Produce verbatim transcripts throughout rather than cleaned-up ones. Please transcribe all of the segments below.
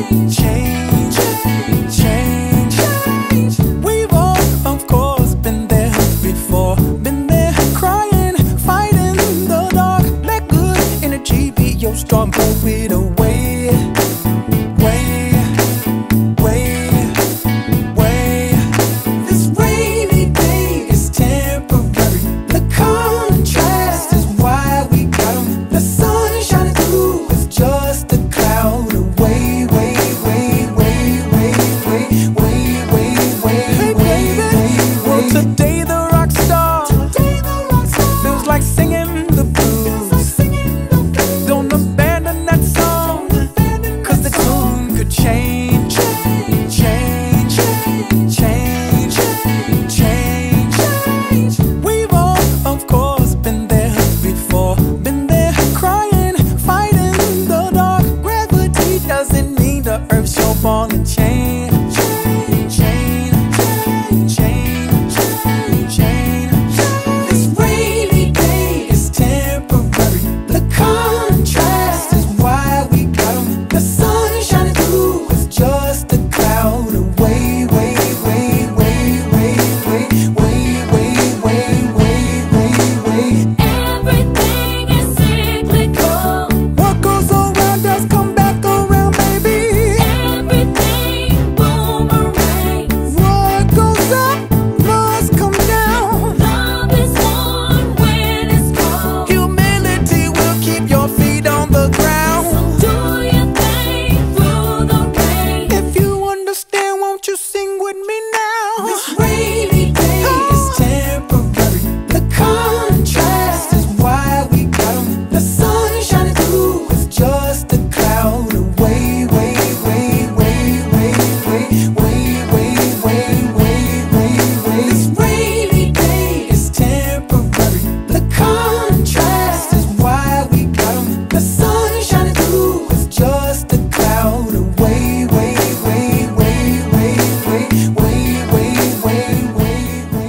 change, change, change. We've all, of course, been there before. Been there crying, fighting in the dark. Let good energy be your strong, blow it away, way, way, way. This rainy day is temporary. The contrast is why we got 'em. The sun shining through is just a cloud away, way, way, way, way, way, way, way, way, hey, way, way, well, way. Today the rock star, today the rock star feels like singing the blues. Like singing the blues. Don't abandon that song, abandon cause that the song. Tune could change, change, change, change, change, change, change. We've all, of course, been there before. Been there crying, fighting in the dark. Gravity doesn't mean the earth's your ball and chain. Chain, chain, chain, chain, chain. This rainy day is temporary. The contrast is why we got 'em. The sun shining through is just a cloud away, way, way, way, way, way, way, way, way, way, way, way. Everything is cyclical. What goes around does come back around, baby. Everything boomerangs. What goes up must come down. Love is warm when it's cold. Humility will keep your feet on the ground. Do your thing through the rain. If you understand, won't you sing with me now? This rainy day is temporary. The contrast is why we got 'em. The sun shining through is just a cloud away, way, way, way, way, way, way, way, way, way, way, way. This rainy day is temporary. The contrast is why we got 'em. The sun shining through is just a cloud away, way, way, way, way, way, way, way, way, way, way.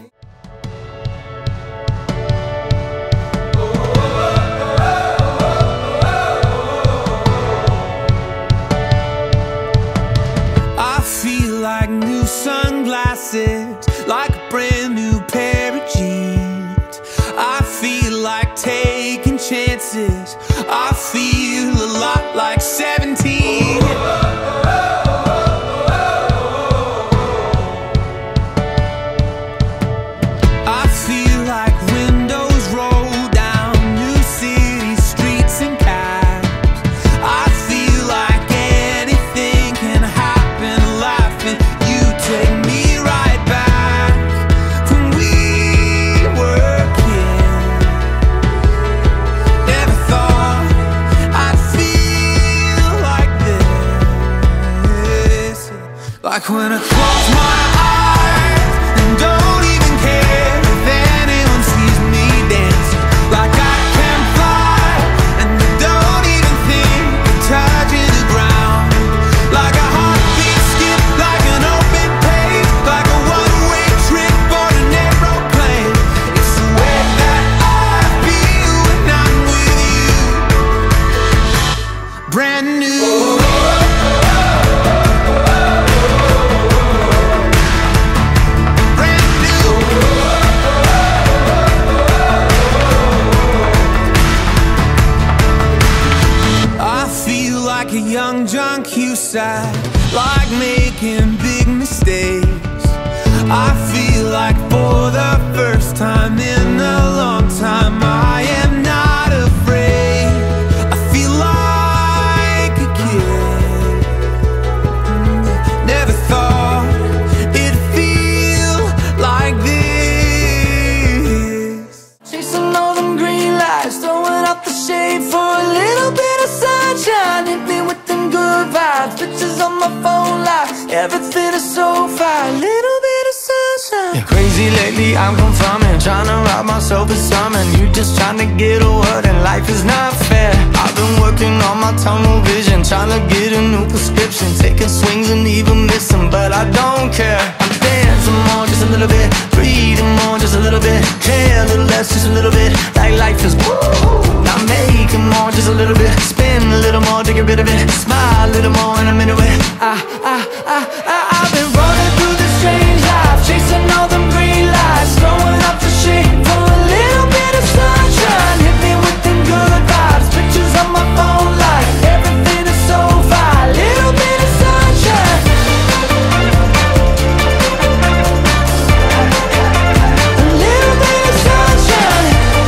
I feel like new sunglasses, like a brand new pair of jeans. I feel like taking chances. I feel a lot like seventeen. I feel like windows roll down new city streets and cabs. I feel like anything can happen, laughing. You take me right back when we were kids. Never thought I'd feel like this. Like when I close my eyes and don't even care if anyone sees me dancing. Like I can fly and I don't even think of touching the ground. Like a heartbeat skip, like an open page, like a one-way trip on an aeroplane. It's the way that I feel when I'm with you. Brand new. Brand new. I feel like a young John Cusack, like making big mistakes. I feel like for the first time in a long time, I am not afraid. I feel like a kid. Never thought it'd feel like this. Chasing all them green lights, throwing out the shade for a little bit of sunshine. Hit me with them good vibes, pictures on my phone live. Everything is so fine, little bit of sunshine. Yeah, crazy lately, I'm confirming, trying to rob myself of something. You just trying to get a word and life is not fair. I've been working on my tunnel vision, trying to get a new prescription, taking swings and even missing, but I don't care. I'm dancing more, just a little bit, breathing more, just a little bit, care a little less, just a little bit, like life is woo. Not making more, just a little bit, spin a little more to get rid of it, smile a little more in a minute. I, I, I, I, I've been running through this strange life, chasing all them green lights, throwing up the shade for a little bit of sunshine. Hit me with them good vibes, pictures on my phone like everything is so fine. Little bit of sunshine. A little bit of sunshine.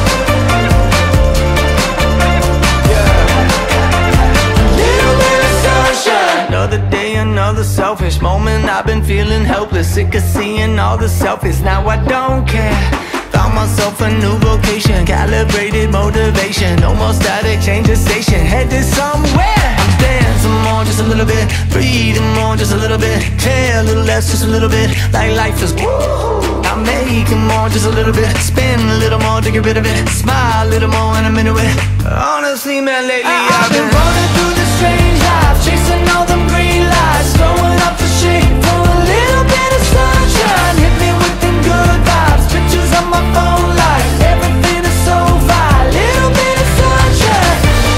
Another day, another selfish moment. I've been feeling helpless, sick of seeing all the selfies. Now I don't care. Found myself a new vocation, calibrated motivation. No more static, change the station, headed somewhere. I'm dancing more, just a little bit. Breathing more, just a little bit. Care a little less, just a little bit. Like life is woo. I'm making more, just a little bit. Spin a little more to get rid of it. Smile a little more and I'm into it. Honestly, man, lately I, I've been running through this strange life, chasing all them green lights, throwing up the shade for a little bit of sunshine. Hit me with them good vibes, pictures on my phone like everything is so fine. Little bit of sunshine.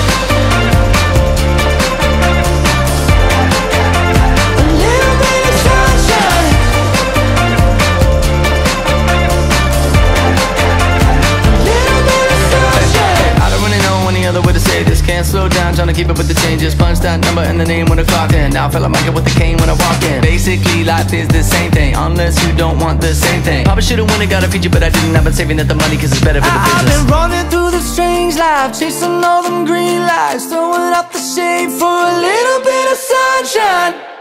A little bit of sunshine. A little bit of sunshine. I don't really know any other way to say this. Can't slow down, trying to keep up with the changes. Punch that number and the name when the clock in. Now I feel like Michael with the cane when I walk in. Basically, life is the same thing, unless you don't want the same thing. Probably should've won it, got a feature, but I didn't. I've been saving up the money cause it's better for the business. I've been running through the strange life, chasing all them green lights, throwing up the shade for a little bit of sunshine.